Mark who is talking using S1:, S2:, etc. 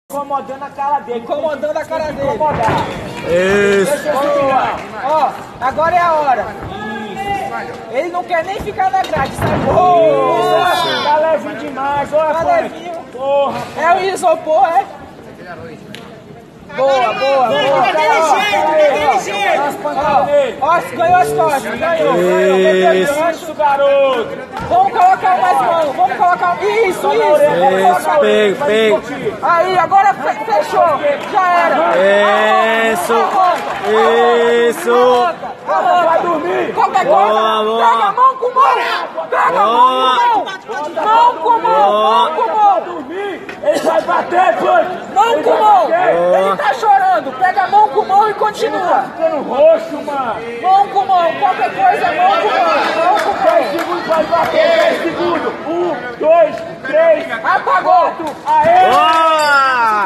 S1: Incomodando a cara dele.
S2: Incomodando a cara dele.
S1: Incomodar.
S3: Isso.
S2: Ó, agora é a hora.
S1: Isso.
S2: Ele não quer nem ficar na grade, sabe?
S1: Isso. Tá levinho demais. Olha,
S2: Tá levinho.
S1: Porra.
S2: É o isopor, é? Boa, boa, boa.
S1: Daquele jeito.
S2: Ó, ganhou as costas, ganhou.
S1: Isso, garoto.
S2: Vamos colocar mais mão, vamos colocar. Isso. Vamos colocar.
S3: Pega.
S2: Aí, agora fechou. Já era.
S3: Isso.
S1: Vai dormir.
S2: Qualquer
S3: Boa,
S2: coisa,
S3: boa.
S2: pega mão com mão. Pega mão com mão. Mão com mão.
S1: Dormir. Ele vai bater, pô.
S2: Mão com mão. Ele tá chorando. Pega mão com mão e continua.
S1: Ficando roxo, mano.
S2: Mão com mão. Qualquer coisa, mão com mão. Mão com
S1: 10
S2: mão.
S1: segundos vai bater. 10 segundos. 1, 2, 3.
S2: Apagou.
S1: Aê!
S3: Boa!